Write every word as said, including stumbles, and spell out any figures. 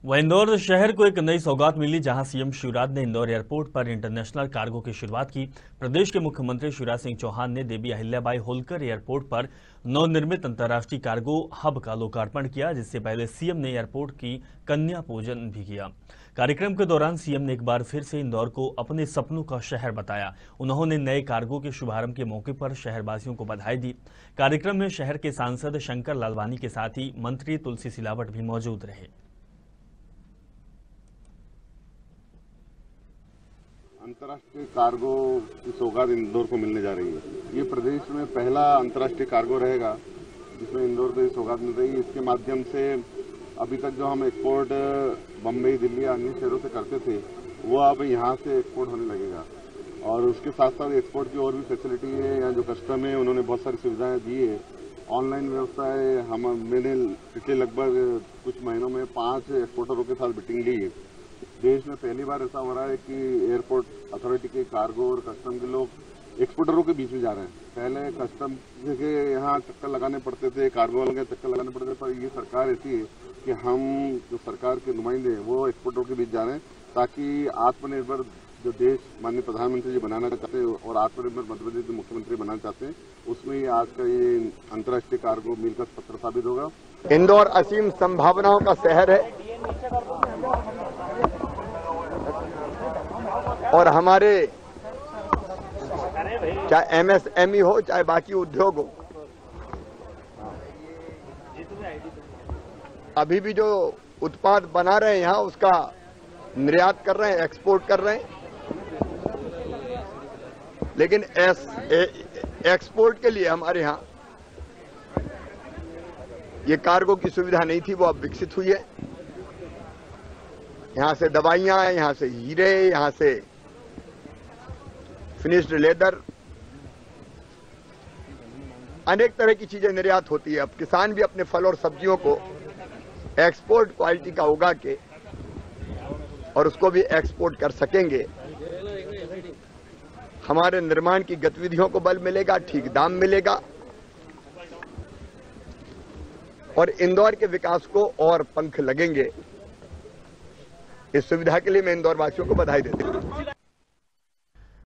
वह इंदौर शहर को एक नई सौगात मिली, जहां सीएम शिवराज ने इंदौर एयरपोर्ट पर इंटरनेशनल कार्गो की शुरुआत की। प्रदेश के मुख्यमंत्री शिवराज सिंह चौहान ने देवी अहिल्याबाई होलकर एयरपोर्ट पर नवनिर्मित अंतर्राष्ट्रीय कार्गो हब का लोकार्पण किया, जिससे पहले सीएम ने एयरपोर्ट की कन्या पूजन भी किया। कार्यक्रम के दौरान सीएम ने एक बार फिर से इंदौर को अपने सपनों का शहर बताया। उन्होंने नए कार्गो के शुभारंभ के मौके पर शहरवासियों को बधाई दी। कार्यक्रम में शहर के सांसद शंकर लालवानी के साथ ही मंत्री तुलसी सिलावट भी मौजूद रहे। अंतर्राष्ट्रीय कार्गो की सौगात इंदौर को मिलने जा रही है। ये प्रदेश में पहला अंतर्राष्ट्रीय कार्गो रहेगा जिसमें इंदौर को ये सौगात मिल रही है। इसके माध्यम से अभी तक जो हम एक्सपोर्ट बम्बई, दिल्ली या अन्य शहरों से करते थे, वो अब यहाँ से एक्सपोर्ट होने लगेगा। और उसके साथ साथ एक्सपोर्ट की और भी फैसिलिटी है। यहाँ जो कस्टम है उन्होंने बहुत सारी सुविधाएं दी है। ऑनलाइन व्यवस्था है। हम मैंने पिछले लगभग कुछ महीनों में पाँच एक्सपोर्टरों के साथ मीटिंग ली है। देश में पहली बार ऐसा हो रहा है कि एयरपोर्ट अथॉरिटी के कार्गो और कस्टम के लोग एक्सपोर्टरों के बीच में जा रहे हैं। पहले कस्टम के यहाँ चक्कर लगाने पड़ते थे, कार्गो वालों के चक्कर लगाने पड़ते थे, पर ये सरकार ऐसी है कि हम जो सरकार के नुमाइंदे हैं वो एक्सपोर्टरों के बीच जा रहे हैं, ताकि आत्मनिर्भर जो देश माननीय प्रधानमंत्री जी बनाना चाहते हैं और आत्मनिर्भर मध्य प्रदेश जो मुख्यमंत्री बनाना चाहते हैं, उसमें ये आज का ये अंतर्राष्ट्रीय कार्गो मील का पत्र साबित होगा। इंदौर असीम संभावनाओं का शहर है और हमारे चाहे एमएसएमई हो चाहे बाकी उद्योग हो, अभी भी जो उत्पाद बना रहे हैं यहाँ उसका निर्यात कर रहे हैं, एक्सपोर्ट कर रहे हैं। लेकिन एस, ए, एक्सपोर्ट के लिए हमारे यहाँ ये कार्गो की सुविधा नहीं थी, वो अब विकसित हुई है। यहाँ से दवाइयां, यहाँ से हीरे, यहाँ से फिनिश्ड लेदर, अनेक तरह की चीजें निर्यात होती है। अब किसान भी अपने फल और सब्जियों को एक्सपोर्ट क्वालिटी का उगा के और उसको भी एक्सपोर्ट कर सकेंगे। हमारे निर्माण की गतिविधियों को बल मिलेगा, ठीक दाम मिलेगा और इंदौर के विकास को और पंख लगेंगे। इस सुविधा के लिए मैं इंदौर वासियों को बधाई देता हूं।